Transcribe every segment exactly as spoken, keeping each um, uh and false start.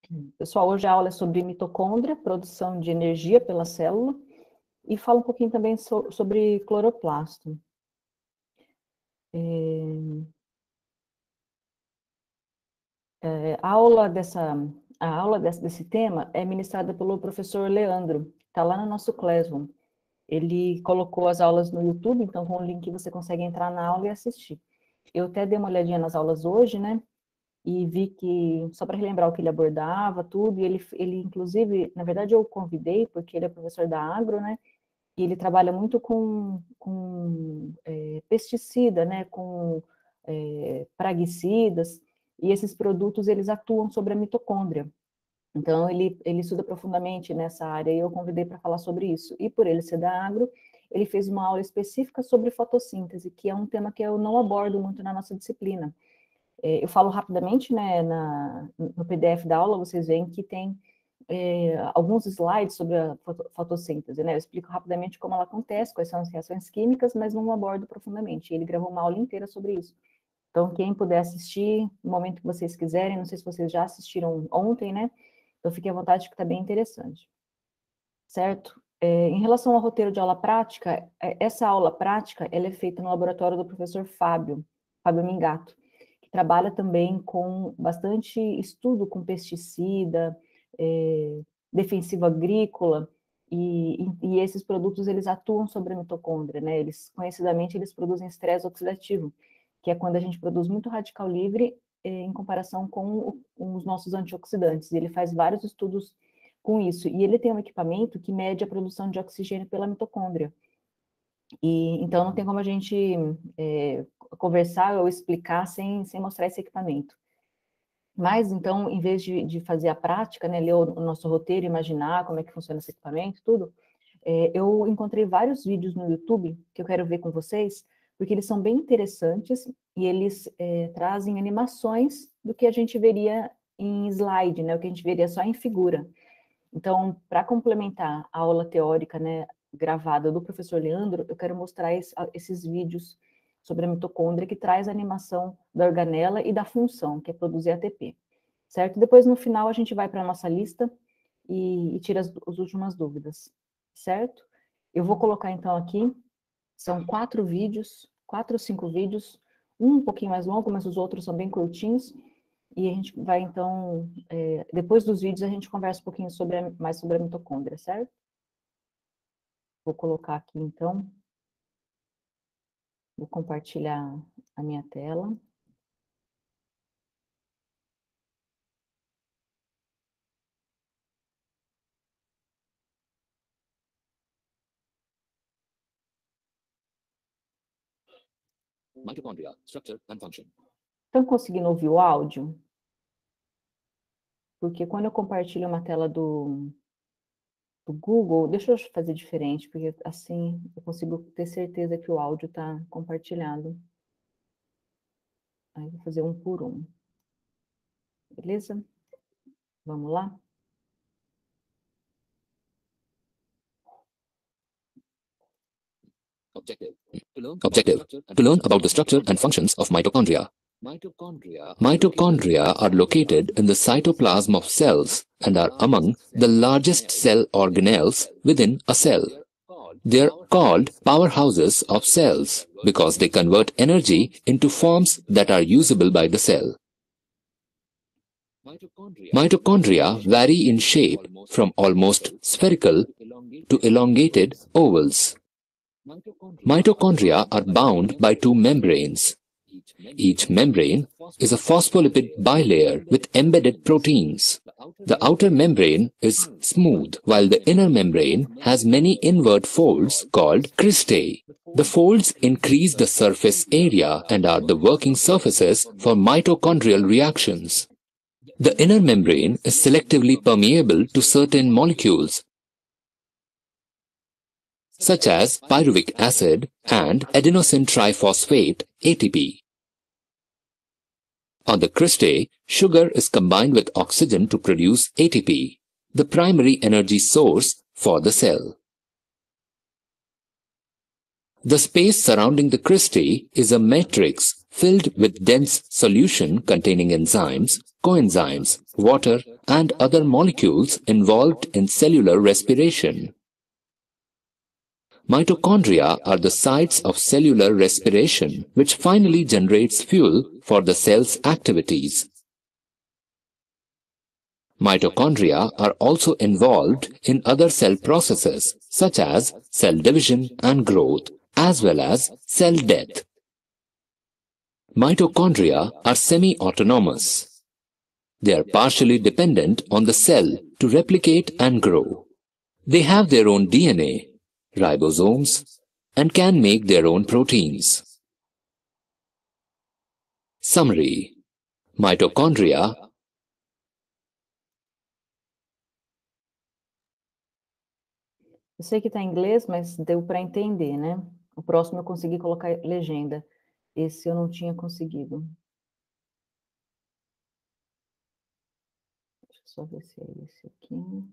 Pessoal, hoje a aula é sobre mitocôndria, produção de energia pela célula, e fala um pouquinho também so, sobre cloroplasto. É, é, a aula, dessa, a aula desse, desse tema é ministrada pelo professor Leandro, está lá no nosso Classroom. Ele colocou as aulas no YouTube, então com o link você consegue entrar na aula e assistir. Eu até dei uma olhadinha nas aulas hoje, né? E vi que, só para relembrar o que ele abordava, tudo, e ele, ele, inclusive, na verdade eu o convidei, porque ele é professor da Agro, né, e ele trabalha muito com, com é, pesticida, né, com é, praguicidas, e esses produtos, eles atuam sobre a mitocôndria. Então, ele, ele estuda profundamente nessa área, e eu convidei para falar sobre isso. E por ele ser da Agro, ele fez uma aula específica sobre fotossíntese, que é um tema que eu não abordo muito na nossa disciplina. Eu falo rapidamente, né, na, no P D F da aula, vocês veem que tem é, alguns slides sobre a fotossíntese, né, eu explico rapidamente como ela acontece, quais são as reações químicas, mas não abordo profundamente, ele gravou uma aula inteira sobre isso. Então, quem puder assistir, no momento que vocês quiserem, não sei se vocês já assistiram ontem, né, então fiquem à vontade, que está bem interessante. Certo? É, em relação ao roteiro de aula prática, essa aula prática, ela é feita no laboratório do professor Fábio, Fábio Mingato, que trabalha também com bastante estudo com pesticida, é, defensivo agrícola, e, e, e esses produtos, eles atuam sobre a mitocôndria, né? Eles, conhecidamente, eles produzem estresse oxidativo, que é quando a gente produz muito radical livre é, em comparação com, o, com os nossos antioxidantes. Ele faz vários estudos com isso, e ele tem um equipamento que mede a produção de oxigênio pela mitocôndria. E, então, não tem como a gente é, conversar ou explicar sem, sem mostrar esse equipamento. Mas, então, em vez de, de fazer a prática, né, ler o, o nosso roteiro, imaginar como é que funciona esse equipamento, tudo, é, eu encontrei vários vídeos no YouTube que eu quero ver com vocês, porque eles são bem interessantes e eles é, trazem animações do que a gente veria em slide, né, o que a gente veria só em figura. Então, para complementar a aula teórica, né, gravada do professor Leandro, eu quero mostrar esse, esses vídeos sobre a mitocôndria, que traz a animação da organela e da função, que é produzir A T P, certo? Depois, no final, a gente vai para a nossa lista e, e tira as, as últimas dúvidas, certo? Eu vou colocar, então, aqui, são quatro vídeos, quatro ou cinco vídeos, um um pouquinho mais longo, mas os outros são bem curtinhos, e a gente vai, então, é, depois dos vídeos, a gente conversa um pouquinho sobre a, mais sobre a mitocôndria, certo? Vou colocar aqui, então. Vou compartilhar a minha tela. Mitochondria, structure and function. Estão conseguindo ouvir o áudio? Porque quando eu compartilho uma tela do, do Google, deixa eu fazer diferente, porque assim eu consigo ter certeza que o áudio está compartilhado. Aí vou fazer um por um. Beleza? Vamos lá? Objective. To learn, Objective. To learn about the structure and functions of mitochondria. Mitochondria, mitochondria are located in the cytoplasm of cells and are among the largest cell organelles within a cell. They are called powerhouses of cells because they convert energy into forms that are usable by the cell. Mitochondria vary in shape from almost spherical to elongated ovals. Mitochondria are bound by two membranes. Each membrane is a phospholipid bilayer with embedded proteins. The outer membrane is smooth, while the inner membrane has many inward folds called cristae. The folds increase the surface area and are the working surfaces for mitochondrial reactions. The inner membrane is selectively permeable to certain molecules, such as pyruvic acid and adenosine triphosphate A T P. On the cristae, sugar is combined with oxygen to produce A T P, the primary energy source for the cell. The space surrounding the cristae is a matrix filled with dense solution containing enzymes, coenzymes, water, and other molecules involved in cellular respiration. Mitochondria are the sites of cellular respiration, which finally generates fuel for the cell's activities. Mitochondria are also involved in other cell processes, such as cell division and growth, as well as cell death. Mitochondria are semi-autonomous. They are partially dependent on the cell to replicate and grow. They have their own D N A, ribosomes, and can make their own proteins. Summary: Mitochondria Eu sei que está em inglês, mas deu para entender, né? O próximo eu consegui colocar legenda. Esse eu não tinha conseguido. Deixa eu só ver se é esse aqui.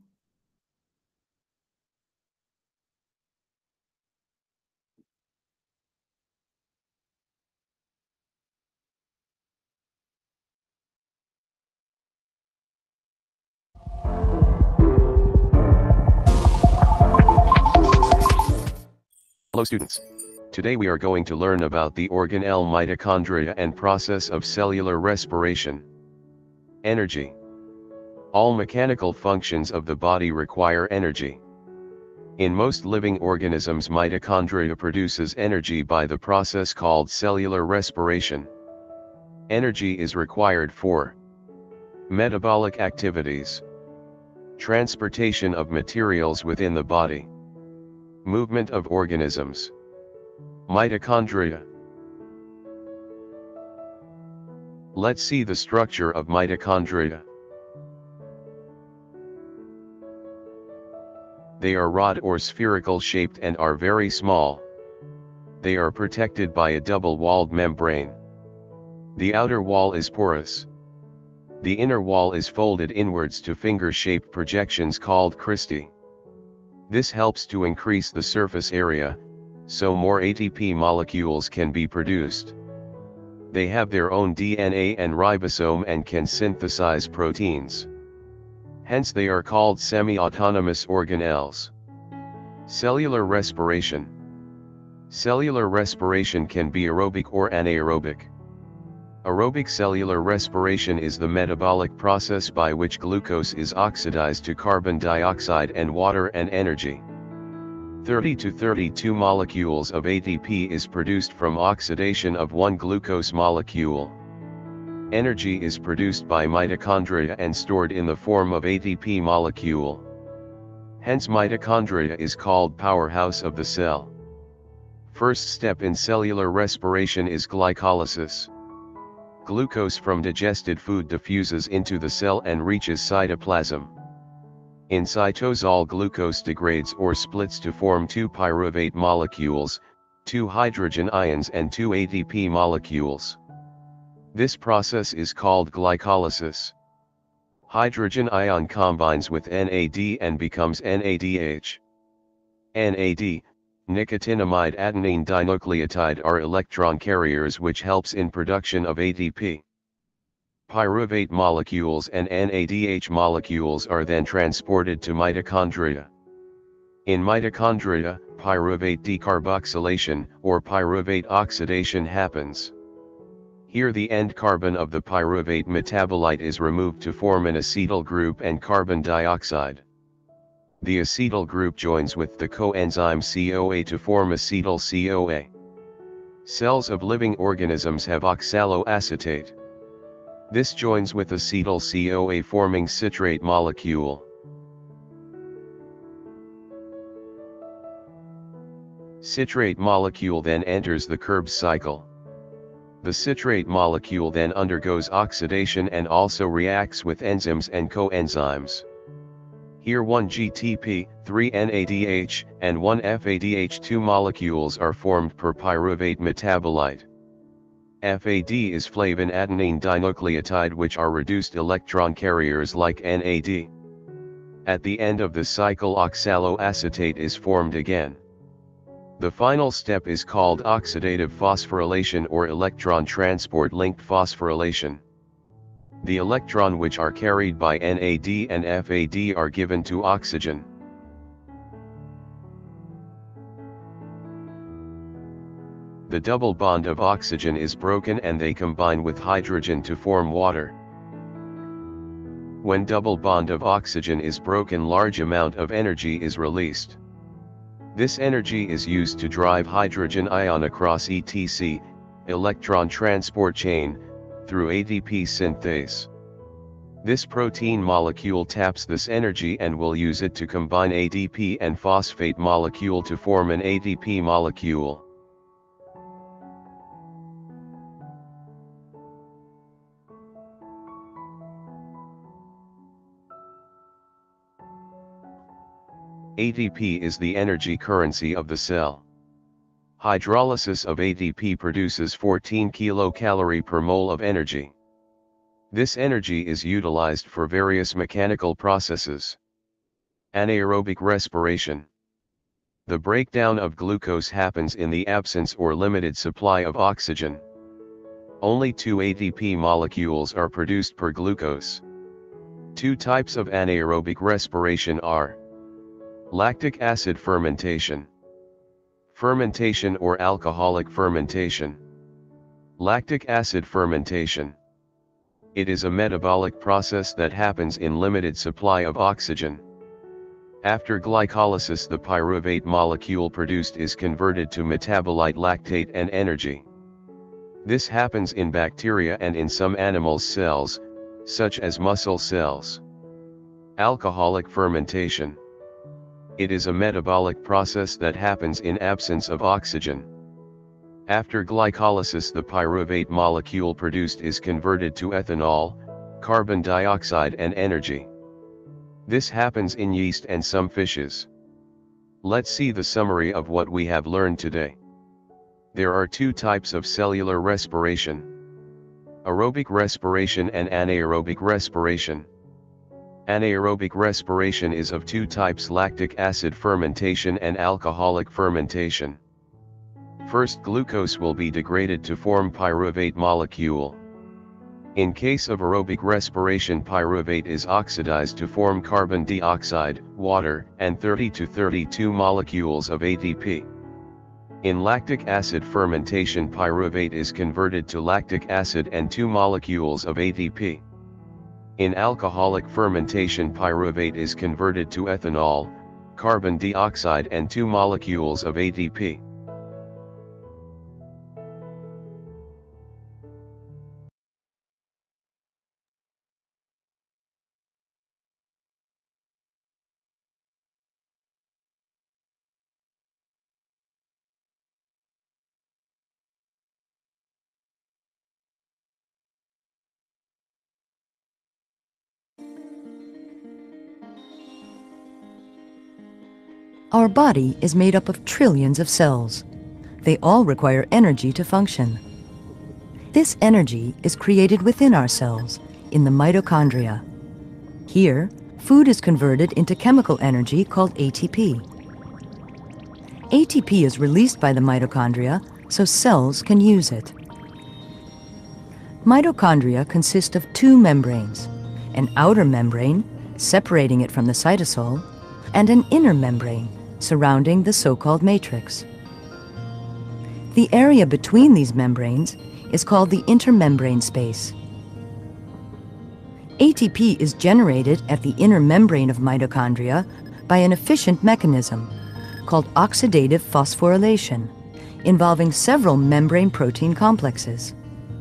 Hello students. Today we are going to learn about the organelle mitochondria and process of cellular respiration. Energy. All mechanical functions of the body require energy. In most living organisms, mitochondria produces energy by the process called cellular respiration. Energy is required for metabolic activities, transportation of materials within the body, movement of organisms. Mitochondria. Let's see the structure of mitochondria. They are rod or spherical shaped and are very small. They are protected by a double-walled membrane. The outer wall is porous. The inner wall is folded inwards to finger-shaped projections called cristae. This helps to increase the surface area, so more A T P molecules can be produced. They have their own D N A and ribosome and can synthesize proteins. Hence they are called semi-autonomous organelles. Cellular respiration. Cellular respiration can be aerobic or anaerobic. Aerobic cellular respiration is the metabolic process by which glucose is oxidized to carbon dioxide and water and energy. thirty to thirty-two molecules of A T P is produced from oxidation of one glucose molecule. Energy is produced by mitochondria and stored in the form of A T P molecule. Hence mitochondria is called powerhouse of the cell. First step in cellular respiration is glycolysis. Glucose from digested food diffuses into the cell and reaches cytoplasm. In cytosol, glucose degrades or splits to form two pyruvate molecules, two hydrogen ions and two A T P molecules. This process is called glycolysis. Hydrogen ion combines with N A D and becomes N A D H. N A D, nicotinamide adenine dinucleotide, are electron carriers which helps in production of A T P. Pyruvate molecules and N A D H molecules are then transported to mitochondria. In mitochondria, pyruvate decarboxylation or pyruvate oxidation happens. Here the end carbon of the pyruvate metabolite is removed to form an acetyl group and carbon dioxide. The acetyl group joins with the coenzyme C O A to form acetyl C O A. Cells of living organisms have oxaloacetate. This joins with acetyl C O A forming citrate molecule. Citrate molecule then enters the Krebs cycle. The citrate molecule then undergoes oxidation and also reacts with enzymes and coenzymes. Here one G T P, three N A D H, and one F A D H two molecules are formed per pyruvate metabolite. F A D is flavin adenine dinucleotide, which are reduced electron carriers like N A D. At the end of the cycle, oxaloacetate is formed again. The final step is called oxidative phosphorylation or electron transport linked phosphorylation. The electron which are carried by N A D and F A D are given to oxygen. The double bond of oxygen is broken and they combine with hydrogen to form water. When double bond of oxygen is broken, large amount of energy is released. This energy is used to drive hydrogen ion across E T C, electron transport chain, through A T P synthase. This protein molecule taps this energy and will use it to combine A D P and phosphate molecule to form an A T P molecule. A T P is the energy currency of the cell. Hydrolysis of A T P produces fourteen kilocalorie per mole of energy. This energy is utilized for various mechanical processes. Anaerobic respiration. The breakdown of glucose happens in the absence or limited supply of oxygen. Only two A T P molecules are produced per glucose. Two types of anaerobic respiration are lactic acid fermentation. Fermentation or alcoholic fermentation. Lactic acid fermentation. It is a metabolic process that happens in limited supply of oxygen. After glycolysis, the pyruvate molecule produced is converted to metabolite lactate and energy. This happens in bacteria and in some animals' cells, such as muscle cells. Alcoholic fermentation. It is a metabolic process that happens in absence of oxygen. After glycolysis, the pyruvate molecule produced is converted to ethanol, carbon dioxide and energy. This happens in yeast and some fishes. Let's see the summary of what we have learned today. There are two types of cellular respiration: aerobic respiration and anaerobic respiration. Anaerobic respiration is of two types: lactic acid fermentation and alcoholic fermentation. First, glucose will be degraded to form pyruvate molecule. In case of aerobic respiration, pyruvate is oxidized to form carbon dioxide, water, and thirty to thirty-two molecules of A T P. In lactic acid fermentation, pyruvate is converted to lactic acid and two molecules of A T P. In alcoholic fermentation, pyruvate is converted to ethanol, carbon dioxide and two molecules of A T P. Our body is made up of trillions of cells. They all require energy to function. This energy is created within our cells, in the mitochondria. Here, food is converted into chemical energy called A T P. A T P is released by the mitochondria so cells can use it. Mitochondria consist of two membranes: an outer membrane, separating it from the cytosol, and an inner membrane, surrounding the so-called matrix. The area between these membranes is called the intermembrane space. A T P is generated at the inner membrane of mitochondria by an efficient mechanism called oxidative phosphorylation, involving several membrane protein complexes.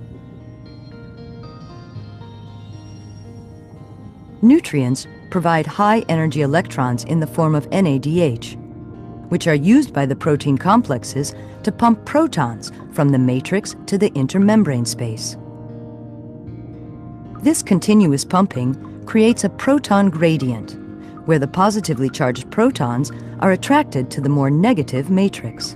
Nutrients provide high-energy electrons in the form of N A D H, which are used by the protein complexes to pump protons from the matrix to the intermembrane space. This continuous pumping creates a proton gradient, where the positively charged protons are attracted to the more negative matrix.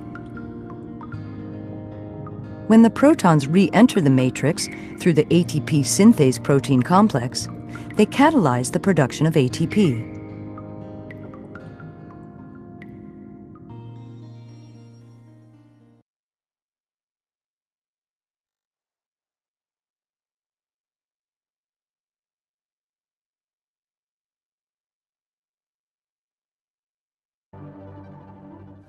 When the protons re-enter the matrix through the A T P synthase protein complex, they catalyze the production of A T P.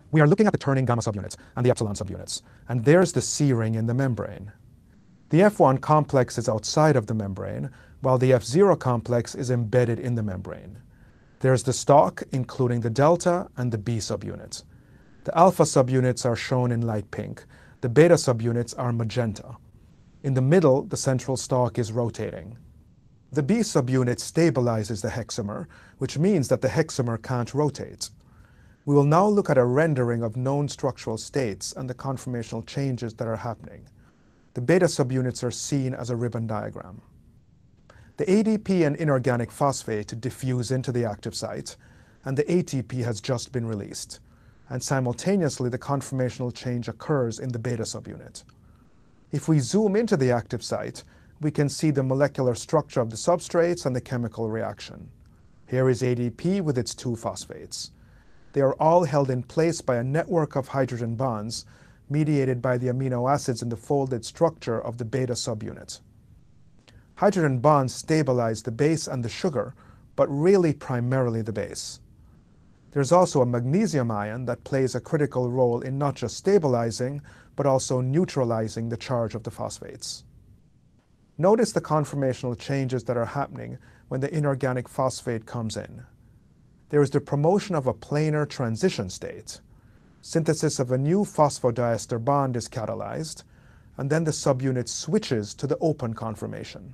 We are looking at the turning gamma subunits and the epsilon subunits, and there's the C ring in the membrane. The F one complex is outside of the membrane, while the F zero complex is embedded in the membrane. There's the stalk, including the delta and the B subunit. The alpha subunits are shown in light pink. The beta subunits are magenta. In the middle, the central stalk is rotating. The B subunit stabilizes the hexamer, which means that the hexamer can't rotate. We will now look at a rendering of known structural states and the conformational changes that are happening. The beta subunits are seen as a ribbon diagram. The A D P and inorganic phosphate diffuse into the active site, and the A T P has just been released, and simultaneously the conformational change occurs in the beta subunit. If we zoom into the active site, we can see the molecular structure of the substrates and the chemical reaction. Here is A D P with its two phosphates. They are all held in place by a network of hydrogen bonds mediated by the amino acids in the folded structure of the beta subunit. Hydrogen bonds stabilize the base and the sugar, but really primarily the base. There's also a magnesium ion that plays a critical role in not just stabilizing, but also neutralizing the charge of the phosphates. Notice the conformational changes that are happening when the inorganic phosphate comes in. There is the promotion of a planar transition state. Synthesis of a new phosphodiester bond is catalyzed, and then the subunit switches to the open conformation.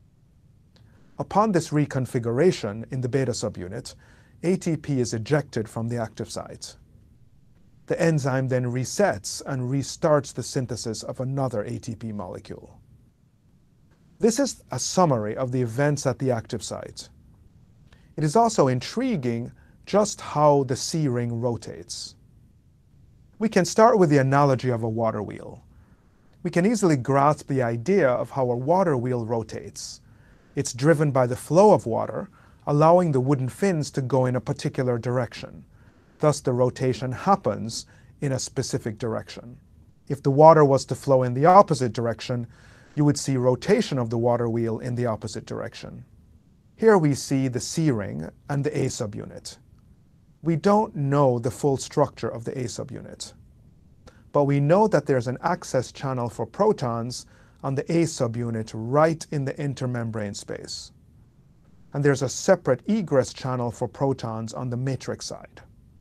Upon this reconfiguration in the beta subunit, A T P is ejected from the active site. The enzyme then resets and restarts the synthesis of another A T P molecule. This is a summary of the events at the active site. It is also intriguing just how the C ring rotates. We can start with the analogy of a water wheel. We can easily grasp the idea of how a water wheel rotates. It's driven by the flow of water, allowing the wooden fins to go in a particular direction. Thus, the rotation happens in a specific direction. If the water was to flow in the opposite direction, you would see rotation of the water wheel in the opposite direction. Here we see the C ring and the A subunit. We don't know the full structure of the A subunit, but we know that there's an access channel for protons on the A subunit right in the intermembrane space. And there's a separate egress channel for protons on the matrix side.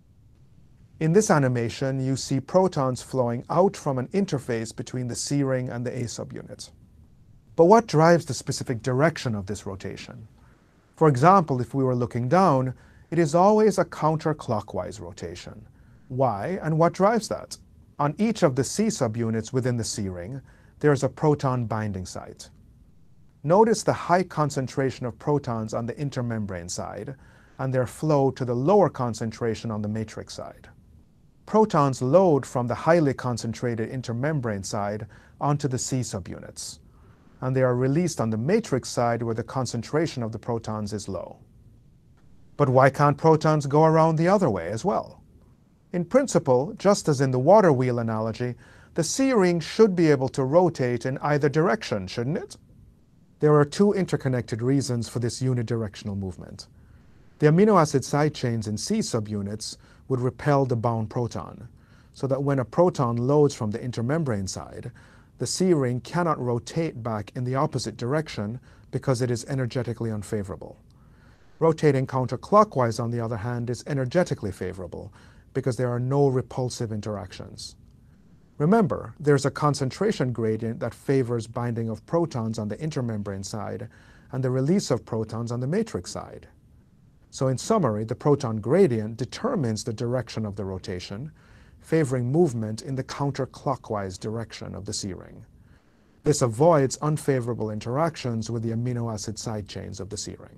In this animation, you see protons flowing out from an interface between the C ring and the A subunit. But what drives the specific direction of this rotation? For example, if we were looking down, it is always a counterclockwise rotation. Why and what drives that? On each of the C subunits within the C ring, there is a proton binding site. Notice the high concentration of protons on the intermembrane side and their flow to the lower concentration on the matrix side. Protons load from the highly concentrated intermembrane side onto the C subunits, and they are released on the matrix side where the concentration of the protons is low. But why can't protons go around the other way as well? In principle, just as in the water wheel analogy, the C ring should be able to rotate in either direction, shouldn't it? There are two interconnected reasons for this unidirectional movement. The amino acid side chains in C subunits would repel the bound proton, so that when a proton loads from the intermembrane side, the C ring cannot rotate back in the opposite direction because it is energetically unfavorable. Rotating counterclockwise, on the other hand, is energetically favorable because there are no repulsive interactions. Remember, there's a concentration gradient that favors binding of protons on the intermembrane side and the release of protons on the matrix side. So in summary, the proton gradient determines the direction of the rotation, favoring movement in the counterclockwise direction of the C ring. This avoids unfavorable interactions with the amino acid side chains of the C ring.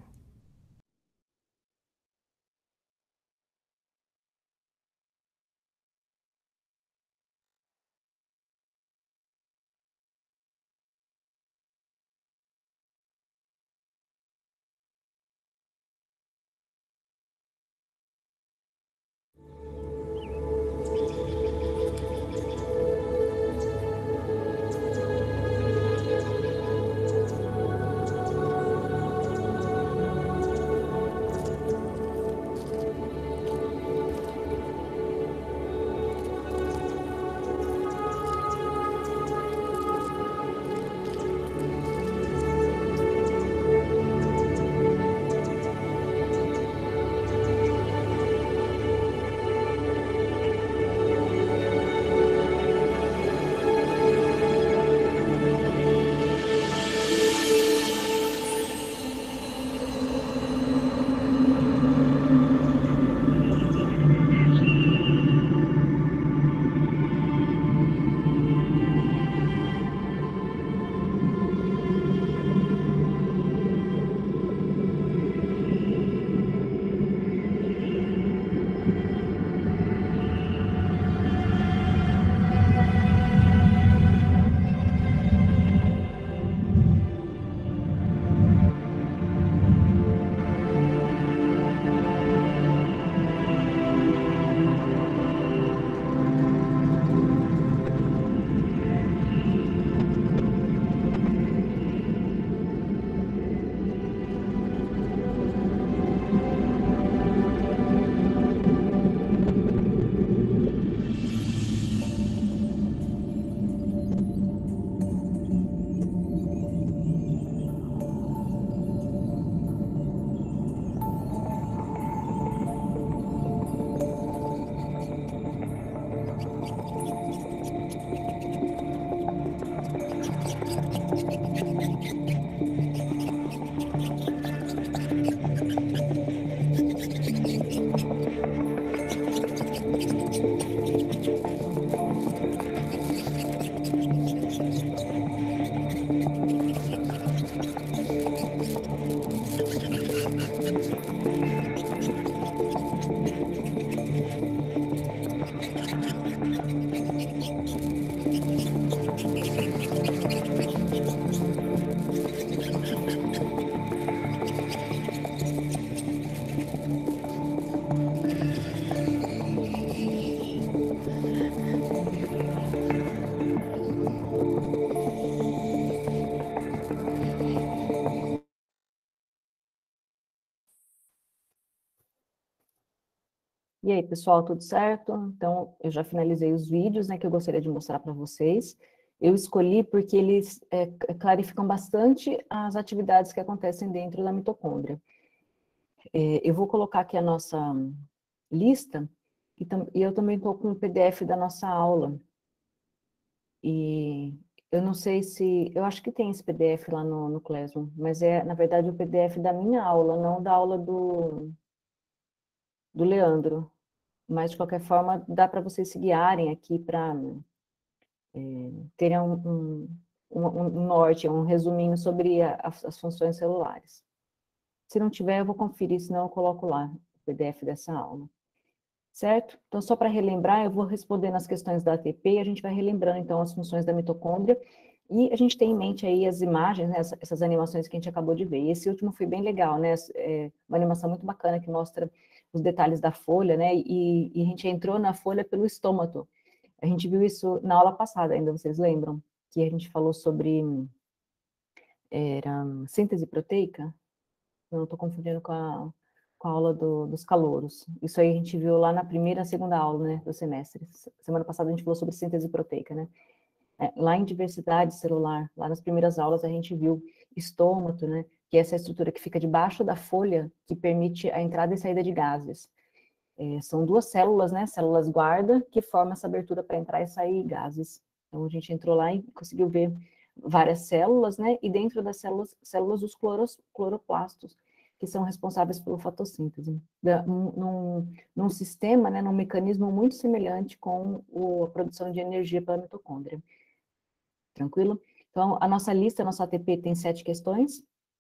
E aí, pessoal, tudo certo? Então, eu já finalizei os vídeos, né, que eu gostaria de mostrar para vocês. Eu escolhi porque eles é, clarificam bastante as atividades que acontecem dentro da mitocôndria. É, eu vou colocar aqui a nossa lista, e, tam, e eu também estou com o P D F da nossa aula. E eu não sei se... Eu acho que tem esse P D F lá no, no Classroom, mas é, na verdade, o P D F da minha aula, não da aula do, do Leandro. Mas, de qualquer forma, dá para vocês se guiarem aqui para é, terem um, um, um, um norte, um resuminho sobre a, as, as funções celulares. Se não tiver, eu vou conferir, senão eu coloco lá o P D F dessa aula. Certo? Então, só para relembrar, eu vou respondendo as questões da A T P, e a gente vai relembrando, então, as funções da mitocôndria, e a gente tem em mente aí as imagens, né, essas, essas animações que a gente acabou de ver. E esse último foi bem legal, né? É uma animação muito bacana que mostra os detalhes da folha, né? E, e a gente entrou na folha pelo estômato. A gente viu isso na aula passada ainda, vocês lembram? Que a gente falou sobre era, síntese proteica? Eu não estou confundindo com a, com a aula do, dos calouros. Isso aí a gente viu lá na primeira e segunda aula, né, do semestre. Semana passada a gente falou sobre síntese proteica, né? É, lá em diversidade celular, lá nas primeiras aulas a gente viu estômato, né? Que é essa estrutura que fica debaixo da folha, que permite a entrada e saída de gases. É, são duas células, né? Células guarda, que formam essa abertura para entrar e sair gases. Então a gente entrou lá e conseguiu ver várias células, né? E dentro das células, células os cloros, cloroplastos, que são responsáveis pela fotossíntese. Da, num, num, num sistema, né? Num mecanismo muito semelhante com o, a produção de energia pela mitocôndria. Tranquilo? Então, a nossa lista, a nossa A T P tem sete questões,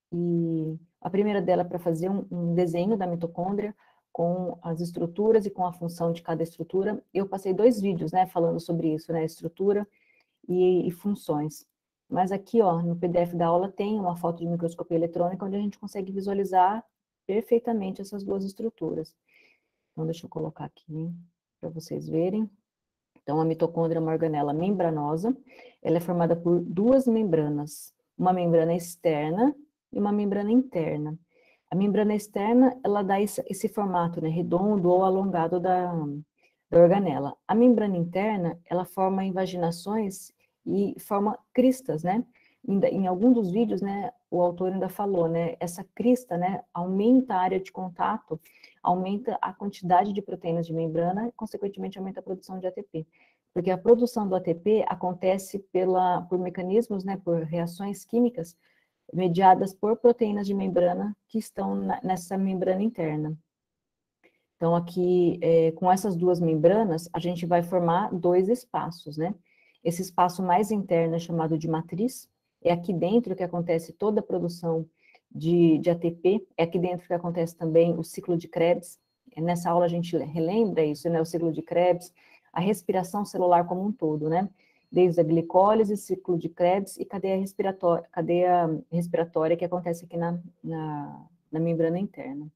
e a primeira dela é para fazer um, um desenho da mitocôndria, com as estruturas e com a função de cada estrutura. Eu passei dois vídeos, né, falando sobre isso, né, estrutura e, e funções. Mas aqui, ó, no P D F da aula tem uma foto de microscopia eletrônica, onde a gente consegue visualizar perfeitamente essas duas estruturas. Então, deixa eu colocar aqui para vocês verem. Então, a mitocôndria é uma organela membranosa, ela é formada por duas membranas, uma membrana externa e uma membrana interna. A membrana externa, ela dá esse, esse formato, né, redondo ou alongado da, da organela. A membrana interna, ela forma invaginações e forma cristas, né? Em, em algum dos vídeos, né, o autor ainda falou, né, essa crista, né, aumenta a área de contato, aumenta a quantidade de proteínas de membrana e, consequentemente, aumenta a produção de A T P. Porque a produção do A T P acontece pela, por mecanismos, né, por reações químicas mediadas por proteínas de membrana que estão na, nessa membrana interna. Então, aqui, é, com essas duas membranas, a gente vai formar dois espaços, né? Esse espaço mais interno é chamado de matriz, é aqui dentro que acontece toda a produção de, de A T P, é aqui dentro que acontece também o ciclo de Krebs. Nessa aula a gente relembra isso, né? O ciclo de Krebs, a respiração celular como um todo, né? Desde a glicólise, ciclo de Krebs e cadeia respiratória, cadeia respiratória que acontece aqui na, na, na membrana interna.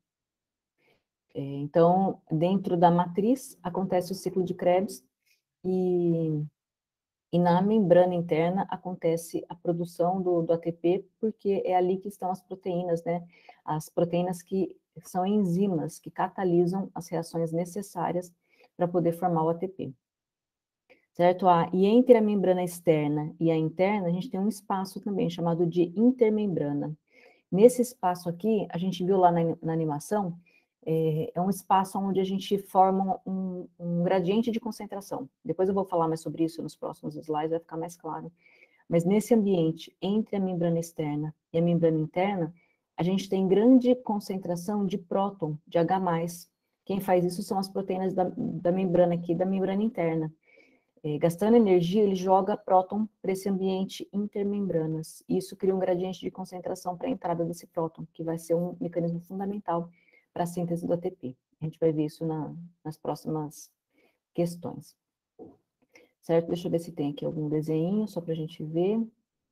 É, então, dentro da matriz, acontece o ciclo de Krebs e, e na membrana interna acontece a produção do, do A T P, porque é ali que estão as proteínas, né? As proteínas que são enzimas que catalisam as reações necessárias para poder formar o A T P. Certo? Ah, e entre a membrana externa e a interna, a gente tem um espaço também chamado de intermembrana. Nesse espaço aqui, a gente viu lá na, na animação, é, é um espaço onde a gente forma um, um gradiente de concentração. Depois eu vou falar mais sobre isso nos próximos slides, vai ficar mais claro. Mas nesse ambiente, entre a membrana externa e a membrana interna, a gente tem grande concentração de próton, de H mais. Quem faz isso são as proteínas da, da membrana aqui, da membrana interna. É, gastando energia, ele joga próton para esse ambiente intermembranas. E isso cria um gradiente de concentração para a entrada desse próton, que vai ser um mecanismo fundamental para a síntese do A T P. A gente vai ver isso na, nas próximas questões. Certo? Deixa eu ver se tem aqui algum desenho, só para a gente ver.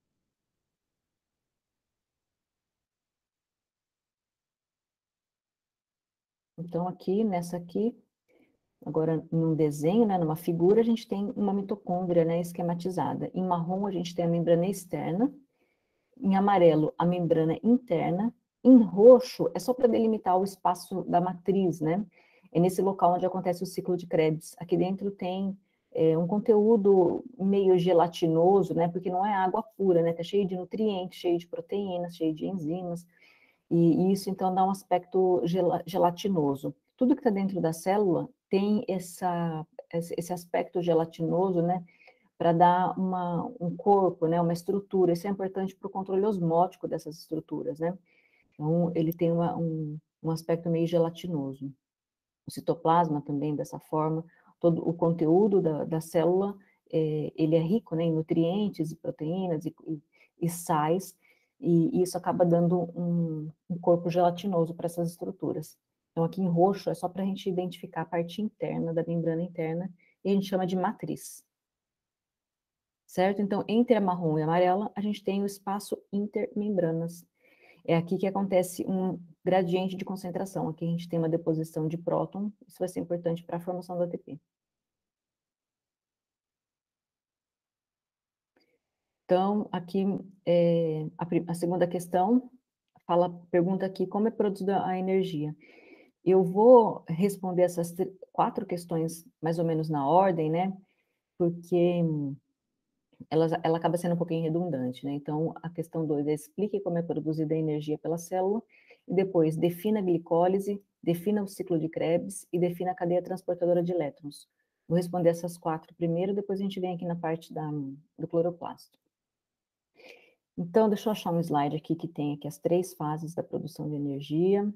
Então, aqui, nessa aqui, agora, num desenho, né, numa figura, a gente tem uma mitocôndria, né, esquematizada. Em marrom, a gente tem a membrana externa. Em amarelo, a membrana interna. Em roxo, é só para delimitar o espaço da matriz, né? é nesse local onde acontece o ciclo de Krebs. Aqui dentro tem é, um conteúdo meio gelatinoso, né, porque não é água pura, né, tá cheio de nutrientes, cheio de proteínas, cheio de enzimas, e isso então dá um aspecto gel gelatinoso. Tudo que está dentro da célula tem essa, esse aspecto gelatinoso, né, para dar uma, um corpo, né, uma estrutura. Isso é importante para o controle osmótico dessas estruturas, né. Então, ele tem uma, um, um aspecto meio gelatinoso. O citoplasma também, dessa forma, todo o conteúdo da, da célula, é, ele é rico, né, em nutrientes, e proteínas, e, e, e sais, e isso acaba dando um, um corpo gelatinoso para essas estruturas. Então, aqui em roxo é só para a gente identificar a parte interna da membrana interna, e a gente chama de matriz. Certo? Então, entre a marrom e a amarela, a gente tem o espaço intermembranas. É aqui que acontece um gradiente de concentração. Aqui a gente tem uma deposição de próton, isso vai ser importante para a formação do A T P. Então, aqui, é, a, a segunda questão, fala, pergunta aqui como é produzida a energia. Eu vou responder essas quatro questões mais ou menos na ordem, né? Porque ela, ela acaba sendo um pouquinho redundante, né? Então, a questão dois é explique como é produzida a energia pela célula, e depois defina a glicólise, defina o ciclo de Krebs e defina a cadeia transportadora de elétrons. Vou responder essas quatro primeiro, depois a gente vem aqui na parte da, do cloroplasto. Então, deixa eu achar um slide aqui que tem aqui as três fases da produção de energia.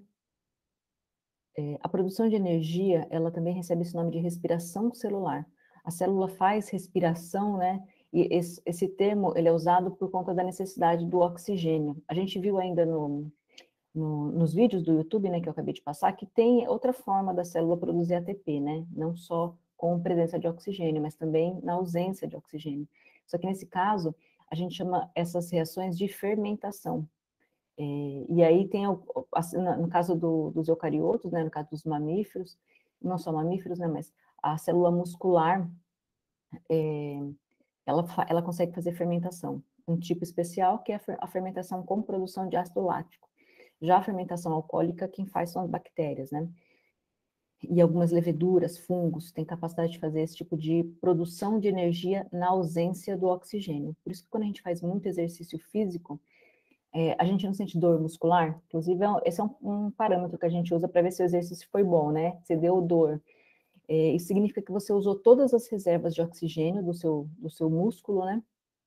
É, a produção de energia, ela também recebe esse nome de respiração celular. A célula faz respiração, né? E esse, esse termo, ele é usado por conta da necessidade do oxigênio. A gente viu ainda no, no, nos vídeos do YouTube, né, que eu acabei de passar, que tem outra forma da célula produzir A T P, né? Não só com presença de oxigênio, mas também na ausência de oxigênio. Só que nesse caso, a gente chama essas reações de fermentação. É, e aí tem, no caso do, dos eucariotos, né, no caso dos mamíferos, não só mamíferos, né, mas a célula muscular, é, ela, ela consegue fazer fermentação. Um tipo especial que é a fermentação com produção de ácido lático. Já a fermentação alcoólica, quem faz são as bactérias, né? E algumas leveduras, fungos, têm capacidade de fazer esse tipo de produção de energia na ausência do oxigênio. Por isso que quando a gente faz muito exercício físico, é, a gente não sente dor muscular. Inclusive, esse é um, um parâmetro que a gente usa para ver se o exercício foi bom, né? Se deu dor. É, isso significa que você usou todas as reservas de oxigênio do seu, do seu músculo, né?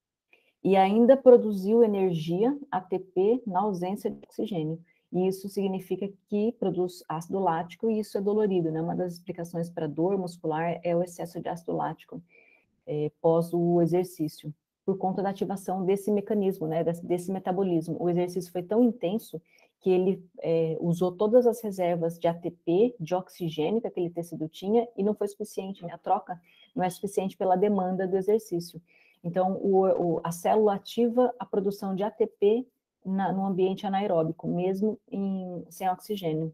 E ainda produziu energia, A T P, na ausência de oxigênio. E isso significa que produz ácido lático e isso é dolorido, né? Uma das explicações para dor muscular é o excesso de ácido lático é, pós o exercício, por conta da ativação desse mecanismo, né? Desse, desse metabolismo. O exercício foi tão intenso que ele é, usou todas as reservas de A T P, de oxigênio que aquele tecido tinha, e não foi suficiente, né? A troca não é suficiente pela demanda do exercício. Então, o, o, a célula ativa a produção de A T P na, no ambiente anaeróbico, mesmo em, sem oxigênio.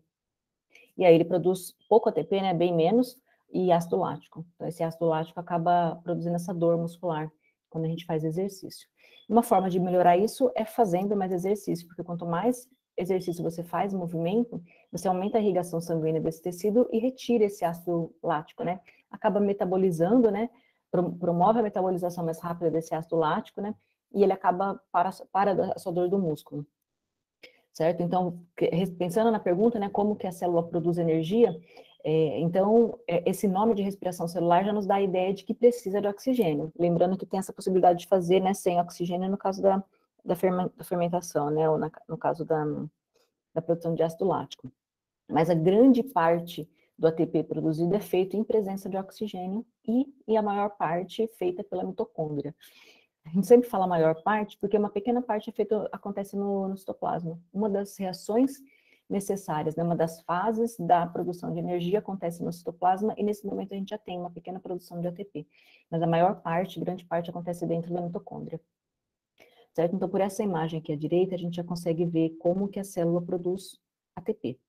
E aí ele produz pouco A T P, né, bem menos, e ácido lático. Então, esse ácido lático acaba produzindo essa dor muscular quando a gente faz exercício. Uma forma de melhorar isso é fazendo mais exercício, porque quanto mais exercício você faz, movimento, você aumenta a irrigação sanguínea desse tecido e retira esse ácido lático, né? Acaba metabolizando, né? Promove a metabolização mais rápida desse ácido lático, né? E ele acaba para, para a sua dor do músculo. Certo? Então, pensando na pergunta, né, como que a célula produz energia, é, então, é, esse nome de respiração celular já nos dá a ideia de que precisa de oxigênio. Lembrando que tem essa possibilidade de fazer, né, sem oxigênio no caso da, da, fermentação, né, ou na, no caso da, da produção de ácido lático. Mas a grande parte do A T P produzido é feito em presença de oxigênio e, e a maior parte feita pela mitocôndria. A gente sempre fala a maior parte, porque uma pequena parte é feito, acontece no, no citoplasma. Uma das reações necessárias, né, uma das fases da produção de energia acontece no citoplasma, e nesse momento a gente já tem uma pequena produção de A T P. Mas a maior parte, grande parte, acontece dentro da mitocôndria. Certo? Então, por essa imagem aqui à direita, a gente já consegue ver como que a célula produz A T P.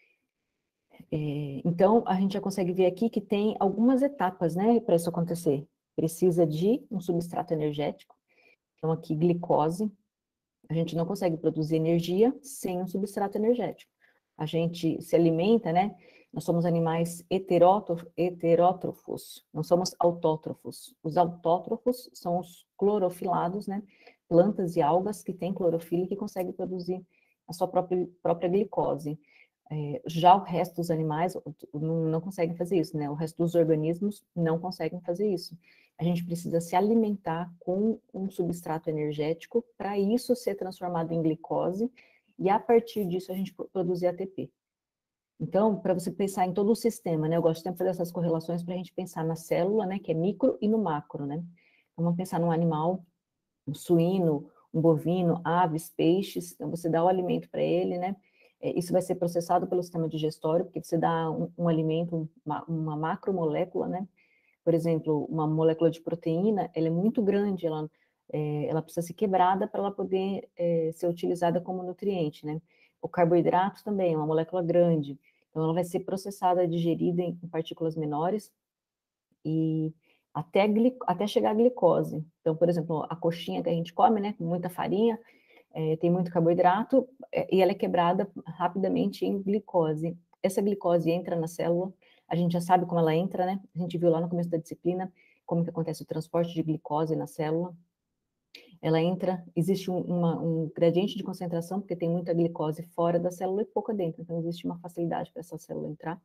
É, então, a gente já consegue ver aqui que tem algumas etapas, né, para isso acontecer. Precisa de um substrato energético, então aqui glicose, a gente não consegue produzir energia sem um substrato energético. A gente se alimenta, né, Nós somos animais heterótrofos, não somos autótrofos. Os autótrofos são os clorofilados, né? Plantas e algas que têm clorofila e que conseguem produzir a sua própria, própria glicose. É, já o resto dos animais não, não conseguem fazer isso, né? O resto dos organismos não conseguem fazer isso. A gente precisa se alimentar com um substrato energético para isso ser transformado em glicose e a partir disso a gente produzir A T P. Então, para você pensar em todo o sistema, né? Eu gosto sempre de fazer essas correlações para a gente pensar na célula, né? Que é micro e no macro, né? Então, vamos pensar num animal, um suíno, um bovino, aves, peixes. Então, você dá o alimento para ele, né? Isso vai ser processado pelo sistema digestório, porque você dá um, um alimento, uma, uma macromolécula, né? Por exemplo, uma molécula de proteína, ela é muito grande, ela, é, ela precisa ser quebrada para ela poder é, ser utilizada como nutriente, né? O carboidrato também é uma molécula grande, então ela vai ser processada, digerida em, em partículas menores e até, até chegar à glicose. Então, por exemplo, a coxinha que a gente come, né, com muita farinha, é, tem muito carboidrato, é, e ela é quebrada rapidamente em glicose. Essa glicose entra na célula, a gente já sabe como ela entra, né? A gente viu lá no começo da disciplina como que acontece o transporte de glicose na célula. Ela entra, existe um, uma, um gradiente de concentração, porque tem muita glicose fora da célula e pouca dentro, então existe uma facilidade para essa célula entrar.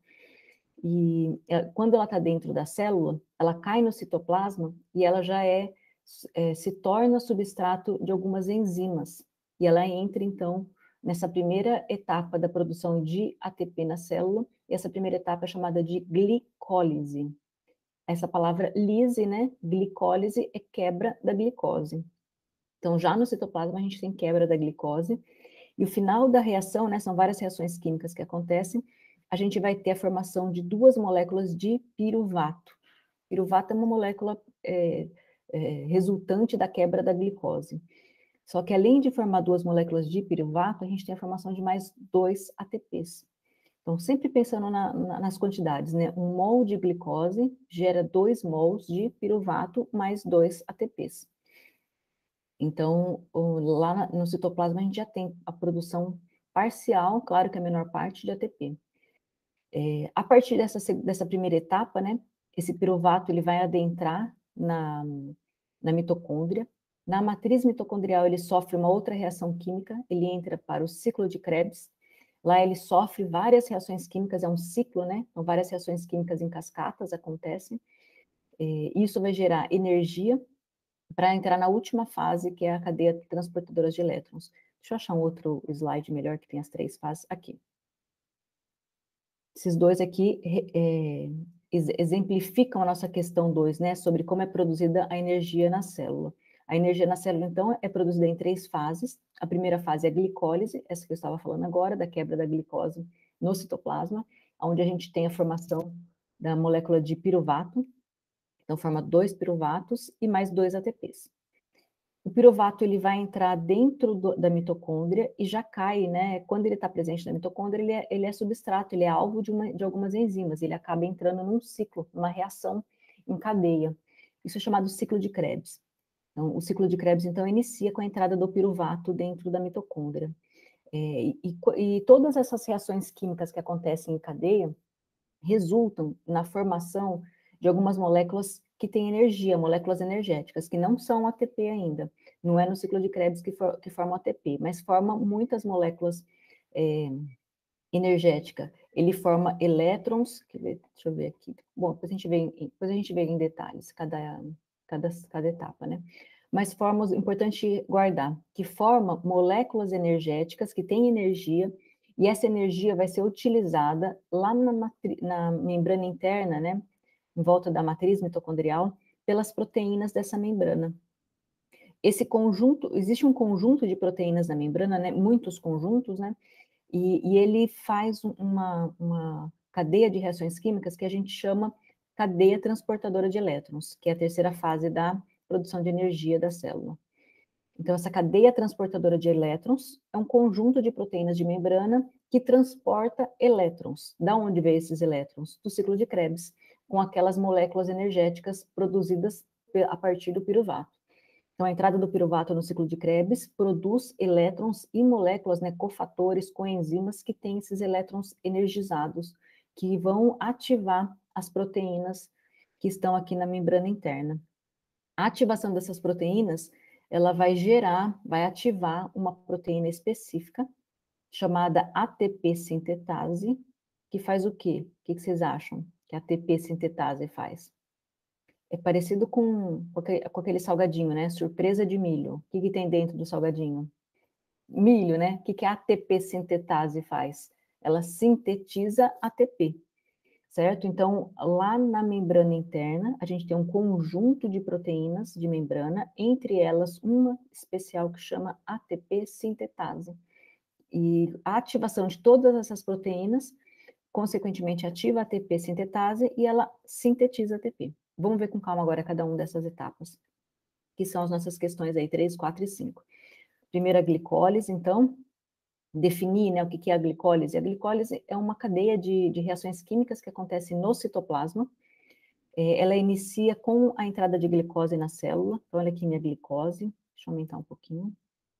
E ela, quando ela está dentro da célula, ela cai no citoplasma e ela já é, é se torna substrato de algumas enzimas. E ela entra, então, nessa primeira etapa da produção de A T P na célula, e essa primeira etapa é chamada de glicólise. Essa palavra lise, né, glicólise, é quebra da glicose. Então, já no citoplasma, a gente tem quebra da glicose, e o final da reação, né, são várias reações químicas que acontecem, a gente vai ter a formação de duas moléculas de piruvato. Piruvato é uma molécula é, é, resultante da quebra da glicose. Só que além de formar duas moléculas de piruvato, a gente tem a formação de mais dois A T Ps. Então, sempre pensando na, na, nas quantidades, né? Um mol de glicose gera dois mols de piruvato mais dois A T Ps. Então, o, lá no citoplasma a gente já tem a produção parcial, claro que a menor parte, de A T P. É, a partir dessa, dessa primeira etapa, né? Esse piruvato ele vai adentrar na, na mitocôndria. Na matriz mitocondrial, ele sofre uma outra reação química, ele entra para o ciclo de Krebs. Lá ele sofre várias reações químicas, é um ciclo, né? Então, várias reações químicas em cascatas acontecem. É, isso vai gerar energia para entrar na última fase, que é a cadeia transportadora de elétrons. Deixa eu achar um outro slide melhor que tem as três fases aqui. Esses dois aqui é, exemplificam a nossa questão dois, né? Sobre como é produzida a energia na célula. A energia na célula, então, é produzida em três fases. A primeira fase é a glicólise, essa que eu estava falando agora, da quebra da glicose no citoplasma, onde a gente tem a formação da molécula de piruvato. Então, forma dois piruvatos e mais dois A T Ps. O piruvato ele vai entrar dentro do, da mitocôndria e já cai, né? Quando ele está presente na mitocôndria, ele é, ele é substrato, ele é alvo de, uma, de algumas enzimas, ele acaba entrando num ciclo, numa reação em cadeia. Isso é chamado ciclo de Krebs. Então, o ciclo de Krebs, então, inicia com a entrada do piruvato dentro da mitocôndria. É, e, e todas essas reações químicas que acontecem em cadeia resultam na formação de algumas moléculas que têm energia, moléculas energéticas, que não são A T P ainda. Não é no ciclo de Krebs que, for, que forma A T P, mas forma muitas moléculas é, energéticas. Ele forma elétrons, deixa eu ver aqui. Bom, depois a gente vê, depois a gente vê em detalhes cada, cada, cada etapa, né? Mas forma, importante guardar, que forma moléculas energéticas que têm energia, e essa energia vai ser utilizada lá na, na membrana interna, né? Em volta da matriz mitocondrial, pelas proteínas dessa membrana. Esse conjunto, existe um conjunto de proteínas na membrana, né, muitos conjuntos, né, e, e ele faz uma, uma cadeia de reações químicas que a gente chama cadeia transportadora de elétrons, que é a terceira fase da produção de energia da célula. Então, essa cadeia transportadora de elétrons é um conjunto de proteínas de membrana que transporta elétrons. Da onde vem esses elétrons? Do ciclo de Krebs, com aquelas moléculas energéticas produzidas a partir do piruvato. Então, a entrada do piruvato no ciclo de Krebs produz elétrons e moléculas, né, cofatores, coenzimas, que têm esses elétrons energizados que vão ativar as proteínas que estão aqui na membrana interna. A ativação dessas proteínas, ela vai gerar, vai ativar uma proteína específica, chamada A T P sintetase, que faz o quê? O que vocês acham que a A T P sintetase faz? É parecido com, com aquele salgadinho, né? Surpresa de milho. O que, que tem dentro do salgadinho? Milho, né? O que, que a A T P sintetase faz? Ela sintetiza A T P, certo? Então, lá na membrana interna, a gente tem um conjunto de proteínas de membrana, entre elas uma especial que chama A T P sintetase. E a ativação de todas essas proteínas, consequentemente, ativa a A T P sintetase e ela sintetiza A T P. Vamos ver com calma agora cada uma dessas etapas, que são as nossas questões aí, três, quatro e cinco. Primeiro, a glicólise, então, definir, né, o que é a glicólise. A glicólise é uma cadeia de, de reações químicas que acontece no citoplasma. É, ela inicia com a entrada de glicose na célula. Então, olha aqui minha glicose. Deixa eu aumentar um pouquinho.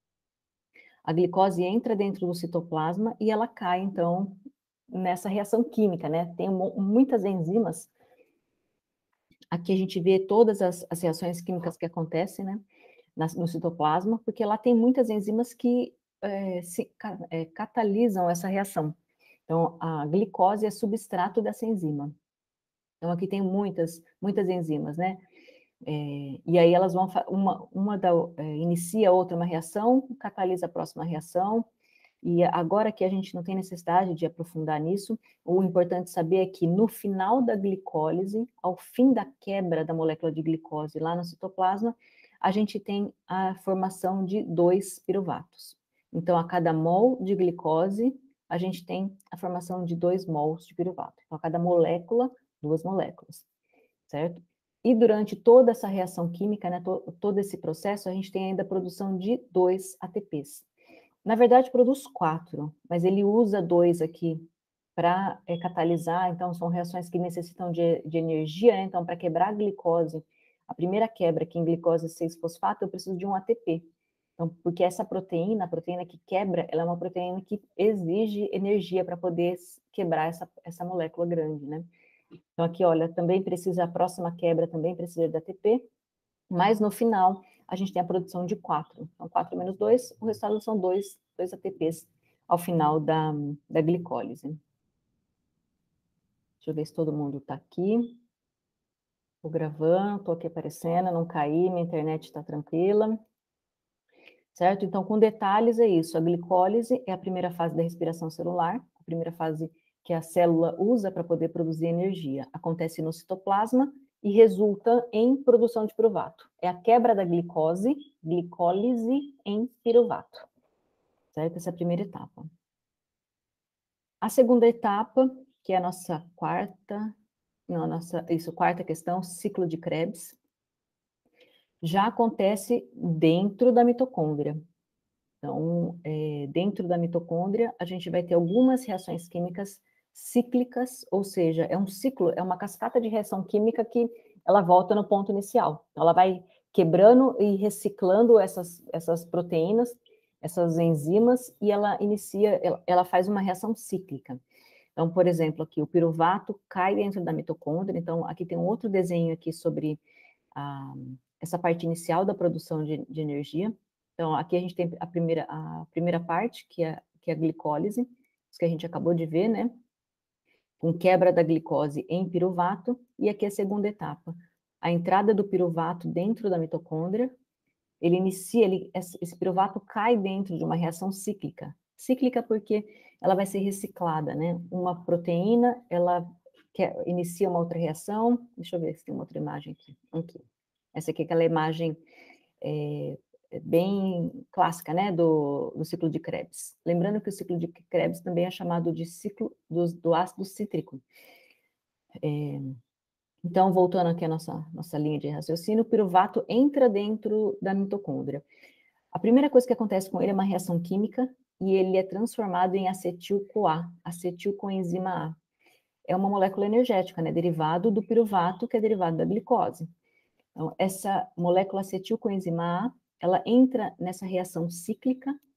A glicose entra dentro do citoplasma e ela cai, então, nessa reação química, né? Tem muitas enzimas. Aqui a gente vê todas as, as reações químicas que acontecem, né, no citoplasma, porque lá tem muitas enzimas que é, se, é, catalisam essa reação. Então, a glicose é substrato dessa enzima. Então, aqui tem muitas, muitas enzimas, né? É, e aí elas vão, uma, uma da, é, inicia outra uma reação, catalisa a próxima reação, e agora que a gente não tem necessidade de aprofundar nisso, o importante saber é que no final da glicólise, ao fim da quebra da molécula de glicose lá no citoplasma, a gente tem a formação de dois piruvatos. Então, a cada mol de glicose, a gente tem a formação de dois mols de piruvato. Então, a cada molécula, duas moléculas, certo? E durante toda essa reação química, né, to, todo esse processo, a gente tem ainda a produção de dois A T Ps. Na verdade, produz quatro, mas ele usa dois aqui para é, catalisar, então são reações que necessitam de, de energia, né? Então, para quebrar a glicose, a primeira quebra aqui em glicose seis fosfato, eu preciso de um A T P. Então, porque essa proteína, a proteína que quebra, ela é uma proteína que exige energia para poder quebrar essa, essa molécula grande, né? Então, aqui, olha, também precisa, a próxima quebra também precisa de A T P, mas no final, a gente tem a produção de quatro. Então, quatro menos dois, o resultado são dois, dois A T Ps ao final da, da glicólise. Deixa eu ver se todo mundo está aqui. Estou gravando, estou aqui aparecendo, não caí, minha internet está tranquila. Certo? Então, com detalhes é isso. A glicólise é a primeira fase da respiração celular, a primeira fase que a célula usa para poder produzir energia. Acontece no citoplasma e resulta em produção de piruvato. É a quebra da glicose, glicólise em piruvato. Certo? Essa é a primeira etapa. A segunda etapa, que é a nossa quarta, não, a nossa, isso, quarta questão, ciclo de Krebs, já acontece dentro da mitocôndria. Então, é, dentro da mitocôndria, a gente vai ter algumas reações químicas cíclicas, ou seja, é um ciclo, é uma cascata de reação química que ela volta no ponto inicial. Então, ela vai quebrando e reciclando essas, essas proteínas, essas enzimas, e ela inicia, ela, ela faz uma reação cíclica. Então, por exemplo, aqui o piruvato cai dentro da mitocôndria, então aqui tem um outro desenho aqui sobre a, essa parte inicial da produção de, de energia. Então, aqui a gente tem a primeira, a primeira parte, que é, que é a glicólise, isso que a gente acabou de ver, né? Com quebra da glicose em piruvato, e aqui a segunda etapa, a entrada do piruvato dentro da mitocôndria, ele inicia, ele, esse piruvato cai dentro de uma reação cíclica. Cíclica porque ela vai ser reciclada, né? Uma proteína, ela quer, inicia uma outra reação, deixa eu ver se tem uma outra imagem aqui, aqui. Essa aqui é aquela imagem é, bem clássica, né, do, do ciclo de Krebs. Lembrando que o ciclo de Krebs também é chamado de ciclo do, do ácido cítrico. É, então, voltando aqui à nossa, nossa linha de raciocínio, o piruvato entra dentro da mitocôndria. A primeira coisa que acontece com ele é uma reação química e ele é transformado em acetil-CoA, acetilcoenzima A. É uma molécula energética, né, derivado do piruvato, que é derivado da glicose. Então, essa molécula acetilcoenzima A, ela entra nessa reação cíclica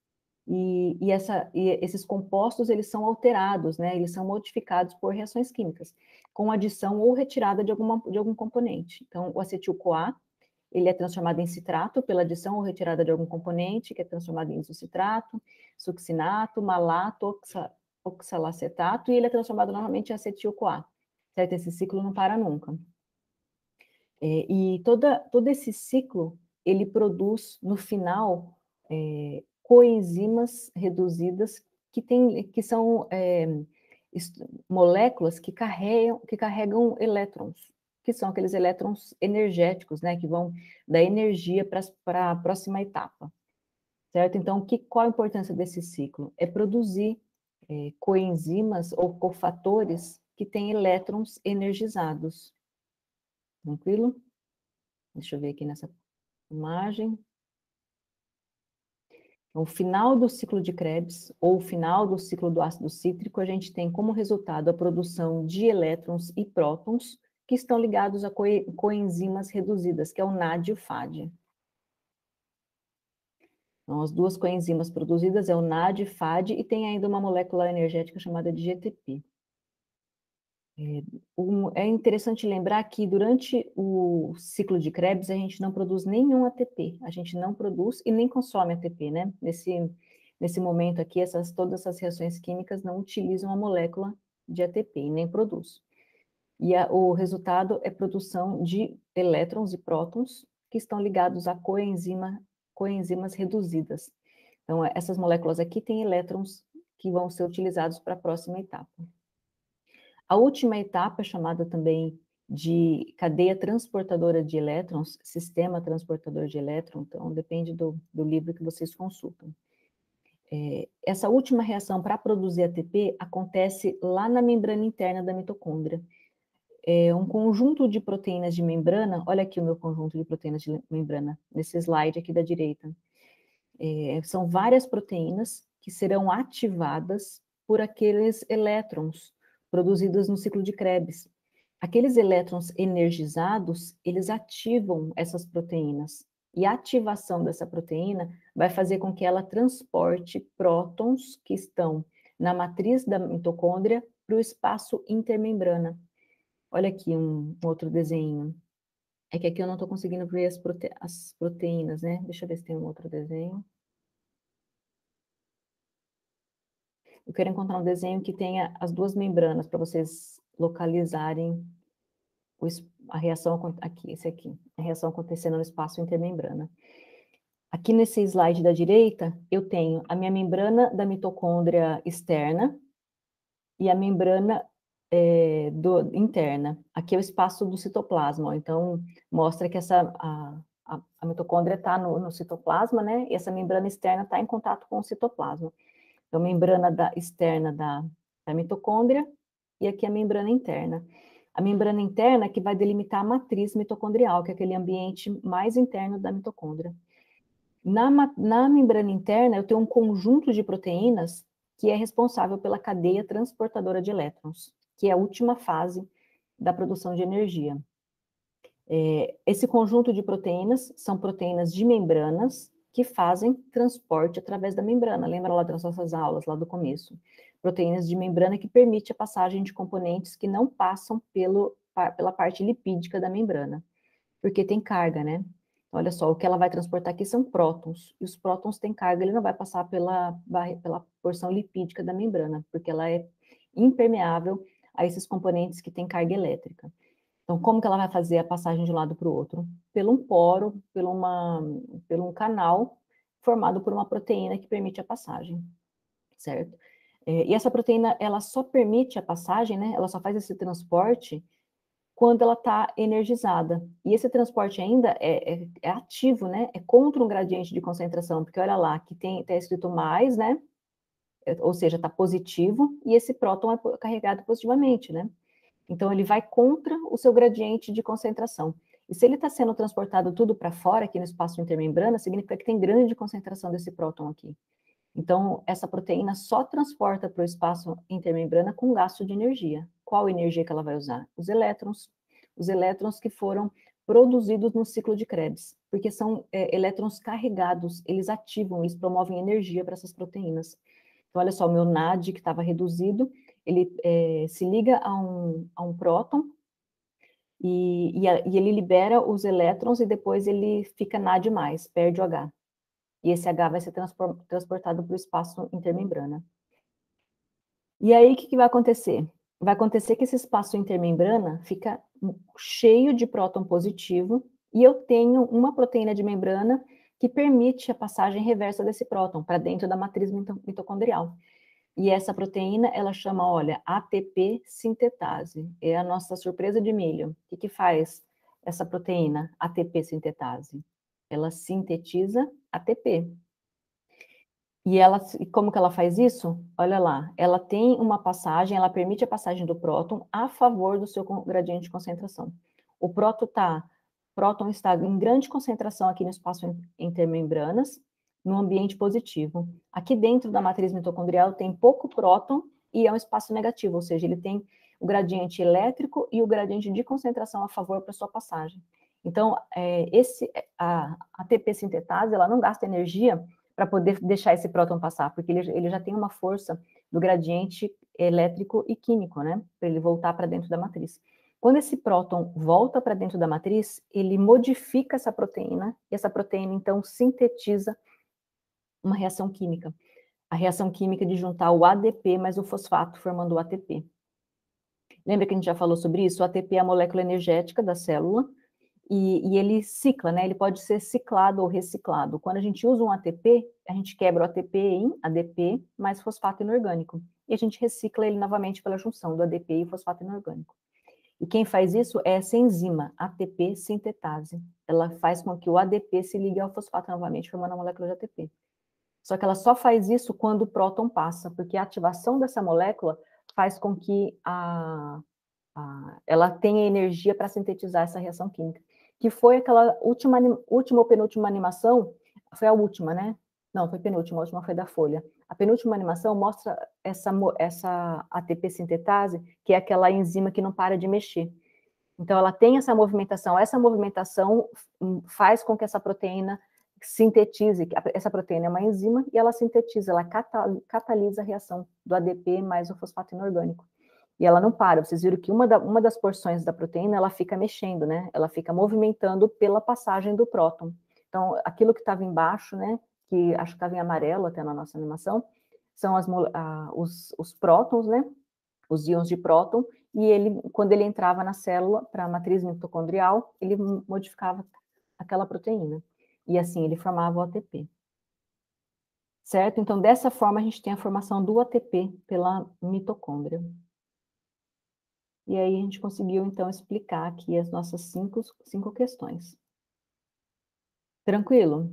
e, e, essa, e esses compostos, eles são alterados, né? Eles são modificados por reações químicas, com adição ou retirada de, alguma, de algum componente. Então, o acetil-CoA, ele é transformado em citrato pela adição ou retirada de algum componente, que é transformado em isocitrato, succinato, malato, oxa, oxalacetato, e ele é transformado novamente em acetil-CoA, certo? Esse ciclo não para nunca. É, e toda, todo esse ciclo, ele produz, no final, é, coenzimas reduzidas, que, tem, que são é, moléculas que carregam, que carregam elétrons, que são aqueles elétrons energéticos, né, que vão dar energia para a próxima etapa, certo? Então, que, qual a importância desse ciclo? É produzir é, coenzimas ou cofatores que têm elétrons energizados. Tranquilo? Deixa eu ver aqui nessa imagem. Então, o final do ciclo de Krebs, ou o final do ciclo do ácido cítrico, a gente tem como resultado a produção de elétrons e prótons, que estão ligados a co coenzimas reduzidas, que é o N A D e o F A D. Então, as duas coenzimas produzidas é o N A D e F A D, e tem ainda uma molécula energética chamada de G T P. É, um, é interessante lembrar que durante o ciclo de Krebs a gente não produz nenhum A T P, a gente não produz e nem consome A T P, né? Nesse, nesse momento aqui, essas, todas essas reações químicas não utilizam a molécula de A T P e nem produz. E a, o resultado é produção de elétrons e prótons que estão ligados a coenzima, coenzimas reduzidas. Então, essas moléculas aqui têm elétrons que vão ser utilizados para a próxima etapa. A última etapa, chamada também de cadeia transportadora de elétrons, sistema transportador de elétrons, então depende do, do livro que vocês consultam. É, essa última reação para produzir A T P acontece lá na membrana interna da mitocôndria. É um conjunto de proteínas de membrana, olha aqui o meu conjunto de proteínas de membrana, nesse slide aqui da direita. É, são várias proteínas que serão ativadas por aqueles elétrons produzidos no ciclo de Krebs. Aqueles elétrons energizados, eles ativam essas proteínas. E a ativação dessa proteína vai fazer com que ela transporte prótons que estão na matriz da mitocôndria para o espaço intermembrana. Olha aqui um, um outro desenho. É que aqui eu não estou conseguindo ver as, prote as proteínas, né? Deixa eu ver se tem um outro desenho. Eu quero encontrar um desenho que tenha as duas membranas, para vocês localizarem o, a reação, aqui, esse aqui, a reação acontecendo no espaço intermembrana. Aqui nesse slide da direita, eu tenho a minha membrana da mitocôndria externa e a membrana é, do, interna. Aqui é o espaço do citoplasma, ó. Então mostra que essa, a, a, a mitocôndria está no, no citoplasma, né? E essa membrana externa está em contato com o citoplasma. Então, a membrana da, externa da, da mitocôndria, e aqui a membrana interna. A membrana interna que vai delimitar a matriz mitocondrial, que é aquele ambiente mais interno da mitocôndria. Na, na membrana interna, eu tenho um conjunto de proteínas que é responsável pela cadeia transportadora de elétrons, que é a última fase da produção de energia. É, esse conjunto de proteínas são proteínas de membranas, que fazem transporte através da membrana. Lembra lá das nossas aulas, lá do começo? Proteínas de membrana que permite a passagem de componentes que não passam pelo, pela parte lipídica da membrana, porque tem carga, né? Olha só, o que ela vai transportar aqui são prótons, e os prótons têm carga, ele não vai passar pela, pela porção lipídica da membrana, porque ela é impermeável a esses componentes que têm carga elétrica. Então, como que ela vai fazer a passagem de um lado para o outro? Pelo um poro, pelo, uma, pelo um canal formado por uma proteína que permite a passagem, certo? É, e essa proteína, ela só permite a passagem, né? Ela só faz esse transporte quando ela está energizada. E esse transporte ainda é, é, é ativo, né? É contra um gradiente de concentração, porque olha lá, que tem, tá escrito mais, né? Ou seja, está positivo, e esse próton é carregado positivamente, né? Então, ele vai contra o seu gradiente de concentração. E se ele está sendo transportado tudo para fora, aqui no espaço intermembrana, significa que tem grande concentração desse próton aqui. Então, essa proteína só transporta para o espaço intermembrana com gasto de energia. Qual energia que ela vai usar? Os elétrons. Os elétrons que foram produzidos no ciclo de Krebs. porque são é, elétrons carregados, eles ativam, eles promovem energia para essas proteínas. Então, olha só, o meu N A D, que estava reduzido, ele é, se liga a um, a um próton, e, e, a, e ele libera os elétrons, e depois ele fica N A D mais, perde o H. E esse H vai ser transportado para o espaço intermembrana. E aí, o que, que vai acontecer? Vai acontecer que esse espaço intermembrana fica cheio de próton positivo, e eu tenho uma proteína de membrana que permite a passagem reversa desse próton para dentro da matriz mitocondrial. E essa proteína, ela chama, olha, A T P sintetase. É a nossa surpresa de milho. O que, que faz essa proteína, A T P sintetase? Ela sintetiza A T P. E ela, como que ela faz isso? Olha lá, ela tem uma passagem, ela permite a passagem do próton a favor do seu gradiente de concentração. O próton, tá, próton está em grande concentração aqui no espaço intermembranas, no ambiente positivo. Aqui dentro da matriz mitocondrial tem pouco próton e é um espaço negativo, ou seja, ele tem o gradiente elétrico e o gradiente de concentração a favor para sua passagem. Então, é, esse, a, a T P sintetase, ela não gasta energia para poder deixar esse próton passar, porque ele, ele já tem uma força do gradiente elétrico e químico, né, para ele voltar para dentro da matriz. Quando esse próton volta para dentro da matriz, ele modifica essa proteína, e essa proteína, então, sintetiza uma reação química. A reação química de juntar o A D P mais o fosfato, formando o A T P. Lembra que a gente já falou sobre isso? O A T P é a molécula energética da célula, E, e ele cicla, né? Ele pode ser ciclado ou reciclado. Quando a gente usa um A T P, a gente quebra o A T P em A D P mais fosfato inorgânico. E a gente recicla ele novamente pela junção do A D P e fosfato inorgânico. E quem faz isso é essa enzima, A T P sintetase. Ela faz com que o A D P se ligue ao fosfato novamente, formando a molécula de A T P. Só que ela só faz isso quando o próton passa, porque a ativação dessa molécula faz com que a, a, ela tenha energia para sintetizar essa reação química. Que foi aquela última, última ou penúltima animação, foi a última, né? Não, foi penúltima, a última foi da Folha. A penúltima animação mostra essa, essa A T P sintetase, que é aquela enzima que não para de mexer. Então, ela tem essa movimentação, essa movimentação faz com que essa proteína sintetize, essa proteína é uma enzima, e ela sintetiza, ela catalisa a reação do A D P mais o fosfato inorgânico. E ela não para, vocês viram que uma, da, uma das porções da proteína, ela fica mexendo, né? Ela fica movimentando pela passagem do próton. Então, aquilo que estava embaixo, né? Que acho que estava em amarelo até na nossa animação, são as, a, os, os prótons, né? Os íons de próton, e ele, quando ele entrava na célula, para a matriz mitocondrial, ele modificava aquela proteína. E assim, ele formava o A T P. Certo? Então, dessa forma, a gente tem a formação do A T P pela mitocôndria. E aí a gente conseguiu, então, explicar aqui as nossas cinco, cinco questões. Tranquilo?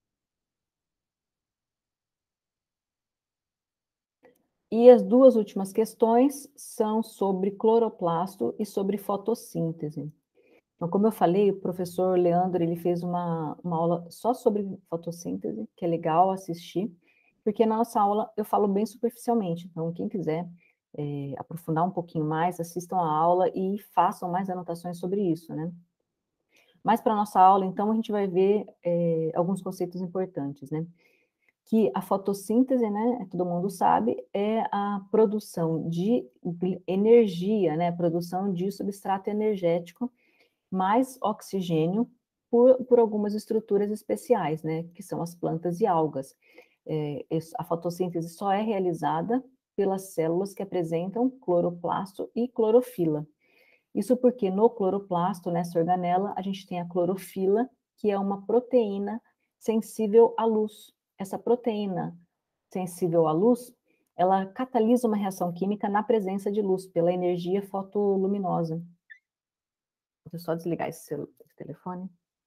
E as duas últimas questões são sobre cloroplasto e sobre fotossíntese. Então, como eu falei, o professor Leandro, ele fez uma, uma aula só sobre fotossíntese, que é legal assistir, porque na nossa aula eu falo bem superficialmente. Então, quem quiser É, aprofundar um pouquinho mais, assistam a aula e façam mais anotações sobre isso, né? Mas para a nossa aula, então, a gente vai ver é, alguns conceitos importantes, né? Que a fotossíntese, né, todo mundo sabe, é a produção de energia, né? Produção de substrato energético mais oxigênio por, por algumas estruturas especiais, né? Que são as plantas e algas. É, a fotossíntese só é realizada pelas células que apresentam cloroplasto e clorofila. Isso porque no cloroplasto, nessa organela, a gente tem a clorofila, que é uma proteína sensível à luz. Essa proteína sensível à luz, ela catalisa uma reação química na presença de luz, pela energia fotoluminosa. Vou só desligar esse, esse telefone.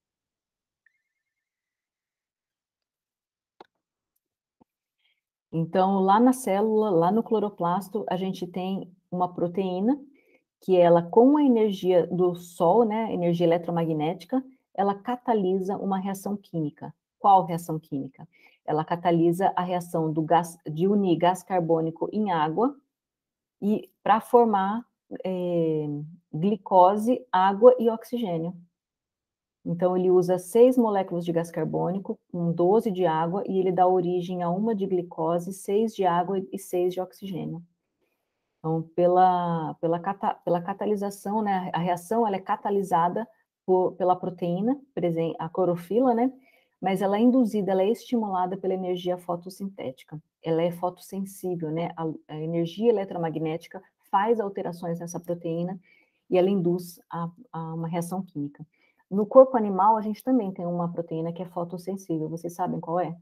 Então, lá na célula, lá no cloroplasto, a gente tem uma proteína que ela, com a energia do sol, né, energia eletromagnética, ela catalisa uma reação química. Qual reação química? Ela catalisa a reação do gás, de unir gás carbônico em água e para formar é, glicose, água e oxigênio. Então, ele usa seis moléculas de gás carbônico, com doze de água, e ele dá origem a uma de glicose, seis de água e seis de oxigênio. Então, pela, pela, cata, pela catalisação, né, a reação ela é catalisada por, pela proteína, a clorofila, né, mas ela é induzida, ela é estimulada pela energia fotossintética. Ela é fotossensível, né, a, a energia eletromagnética faz alterações nessa proteína e ela induz a, a uma reação química. No corpo animal, a gente também tem uma proteína que é fotossensível. Vocês sabem qual é?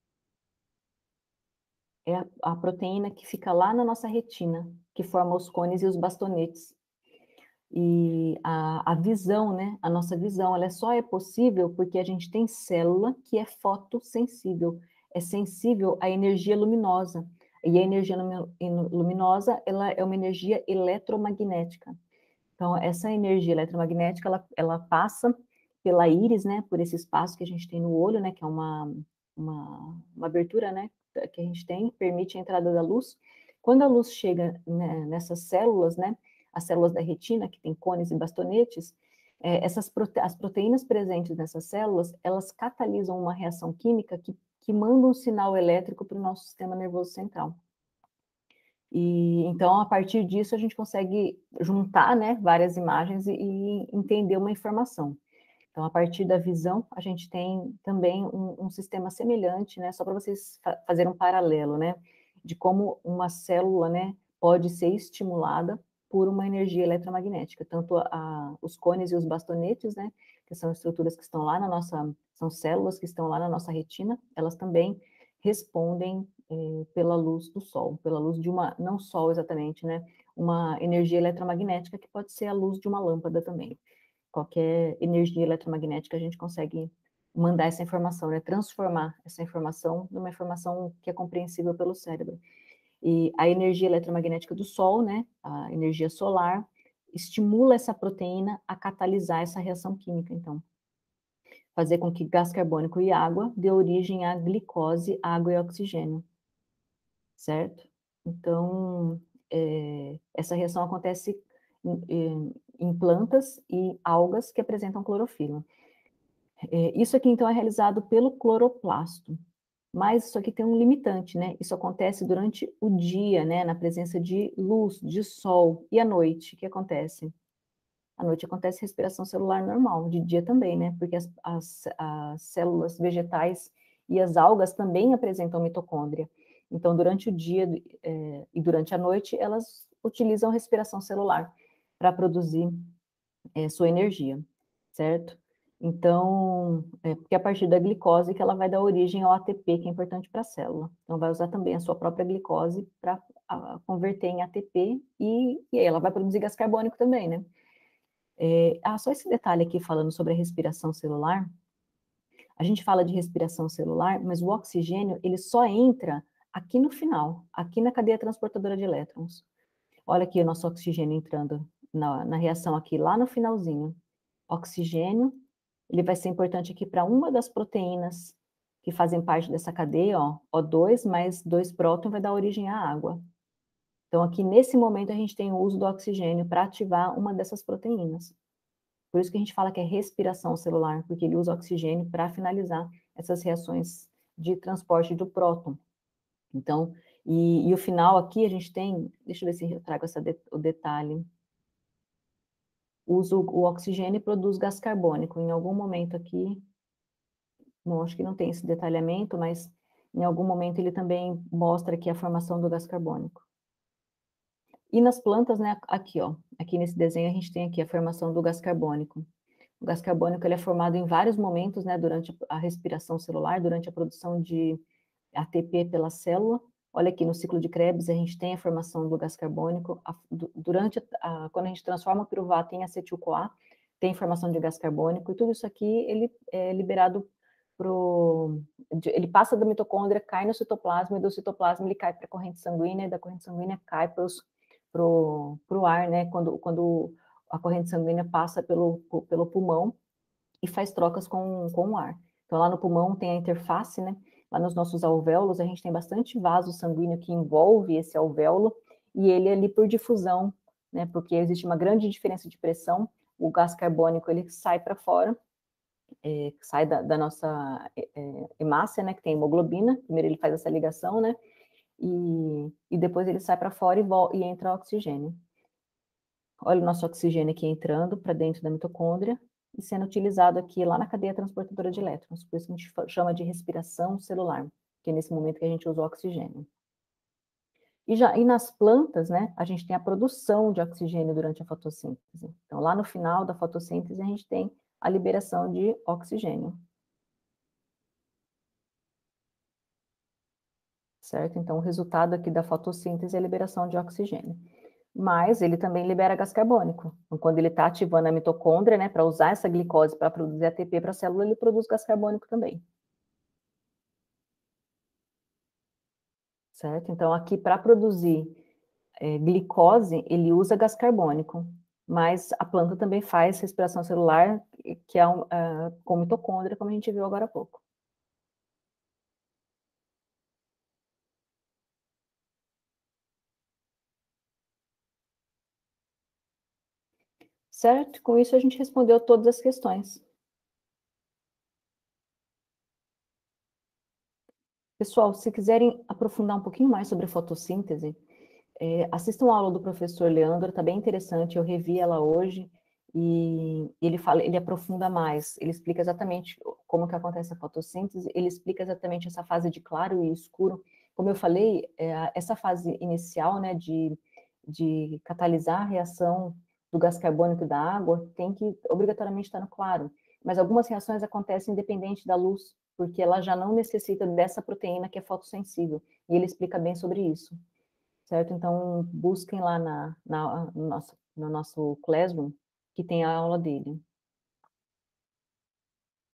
É a, a proteína que fica lá na nossa retina, que forma os cones e os bastonetes. E a, a visão, né? A nossa visão, ela só é possível porque a gente tem célula que é fotossensível, é sensível à energia luminosa. E a energia luminosa, ela é uma energia eletromagnética. Então, essa energia eletromagnética, ela, ela passa pela íris, né, por esse espaço que a gente tem no olho, né, que é uma, uma, uma abertura, né, que a gente tem, permite a entrada da luz. Quando a luz chega, né, nessas células, né, as células da retina, que tem cones e bastonetes, é, essas prote as proteínas presentes nessas células, elas catalisam uma reação química que, que manda um sinal elétrico para o nosso sistema nervoso central. E, então, a partir disso, a gente consegue juntar, né, várias imagens e, e entender uma informação. Então, a partir da visão, a gente tem também um, um sistema semelhante, né, só para vocês fa fazerem um paralelo, né, de como uma célula, né, pode ser estimulada por uma energia eletromagnética. Tanto a, a, os cones e os bastonetes, né, que são estruturas que estão lá na nossa, são células que estão lá na nossa retina, elas também respondem eh, pela luz do sol, pela luz de uma, não sol exatamente, né, uma energia eletromagnética que pode ser a luz de uma lâmpada também. Qualquer energia eletromagnética a gente consegue mandar essa informação, né, transformar essa informação numa informação que é compreensível pelo cérebro. E a energia eletromagnética do sol, né, a energia solar, estimula essa proteína a catalisar essa reação química, então. Fazer com que gás carbônico e água dê origem a glicose, água e oxigênio. Certo? Então, é, essa reação acontece em, em, em plantas e algas que apresentam clorofila. É, isso aqui, então, é realizado pelo cloroplasto. Mas isso aqui tem um limitante, né? Isso acontece durante o dia, né? Na presença de luz, de sol. E à noite, o que acontece? À noite acontece respiração celular normal, de dia também, né? Porque as, as, as células vegetais e as algas também apresentam mitocôndria. Então, durante o dia é, e durante a noite, elas utilizam respiração celular para produzir é, sua energia, certo? Então, é porque é a partir da glicose que ela vai dar origem ao A T P, que é importante para a célula. Então, vai usar também a sua própria glicose para converter em A T P e, e aí ela vai produzir gás carbônico também, né? É, ah, só esse detalhe aqui falando sobre a respiração celular. A gente fala de respiração celular, mas o oxigênio, ele só entra aqui no final, aqui na cadeia transportadora de elétrons. Olha aqui o nosso oxigênio entrando na, na reação aqui, lá no finalzinho. Oxigênio, ele vai ser importante aqui para uma das proteínas que fazem parte dessa cadeia, ó, O dois mais dois prótons vai dar origem à água. Então, aqui nesse momento, a gente tem o uso do oxigênio para ativar uma dessas proteínas. Por isso que a gente fala que é respiração celular, porque ele usa oxigênio para finalizar essas reações de transporte do próton. Então, e, e o final aqui a gente tem, deixa eu ver se eu trago essa de, o detalhe. Usa o oxigênio e produz gás carbônico. Em algum momento aqui, bom, acho que não tem esse detalhamento, mas em algum momento ele também mostra aqui a formação do gás carbônico. E nas plantas, né, aqui, ó, aqui nesse desenho a gente tem aqui a formação do gás carbônico. O gás carbônico ele é formado em vários momentos, né, durante a respiração celular, durante a produção de A T P pela célula. Olha aqui, no ciclo de Krebs, a gente tem a formação do gás carbônico. A, durante a, a, quando a gente transforma o piruvato em acetil-CoA, tem formação de gás carbônico, e tudo isso aqui, ele é liberado pro... ele passa da mitocôndria, cai no citoplasma, e do citoplasma ele cai para a corrente sanguínea, e da corrente sanguínea cai para o ar, né, quando, quando a corrente sanguínea passa pelo, pelo pulmão e faz trocas com, com o ar. Então, lá no pulmão tem a interface, né? Lá nos nossos alvéolos, a gente tem bastante vaso sanguíneo que envolve esse alvéolo, e ele é ali por difusão, né? Porque existe uma grande diferença de pressão, o gás carbônico, ele sai para fora, é, sai da, da nossa é, hemácia, né, que tem hemoglobina, primeiro ele faz essa ligação, né, e, e depois ele sai para fora e, volta, e entra o oxigênio. Olha o nosso oxigênio aqui entrando para dentro da mitocôndria e sendo utilizado aqui lá na cadeia transportadora de elétrons, por isso a gente chama de respiração celular, que é nesse momento que a gente usa o oxigênio. E, já, e nas plantas, né, a gente tem a produção de oxigênio durante a fotossíntese. Então, lá no final da fotossíntese, a gente tem a liberação de oxigênio. Certo? Então, o resultado aqui da fotossíntese é a liberação de oxigênio. Mas ele também libera gás carbônico. Então, quando ele está ativando a mitocôndria, né, para usar essa glicose para produzir A T P para a célula, ele produz gás carbônico também. Certo? Então, aqui, para produzir é, glicose, ele usa gás carbônico, mas a planta também faz respiração celular, que é um, uh, com mitocôndria, como a gente viu agora há pouco. Certo? Com isso, a gente respondeu todas as questões. Pessoal, se quiserem aprofundar um pouquinho mais sobre fotossíntese, é, assistam a aula do professor Leandro, está bem interessante, eu revi ela hoje, e ele fala, ele aprofunda mais, ele explica exatamente como que acontece a fotossíntese, ele explica exatamente essa fase de claro e escuro. Como eu falei, é, essa fase inicial, né, de, de catalisar a reação do gás carbônico e da água, tem que obrigatoriamente estar no claro, mas algumas reações acontecem independente da luz, porque ela já não necessita dessa proteína que é fotossensível, e ele explica bem sobre isso. Certo? Então, busquem lá na, na, no, nosso, no nosso Classroom, que tem a aula dele.